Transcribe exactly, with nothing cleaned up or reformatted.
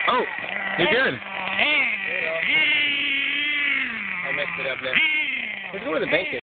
Oh, you're good. I messed it up there. Let's go where the bank is.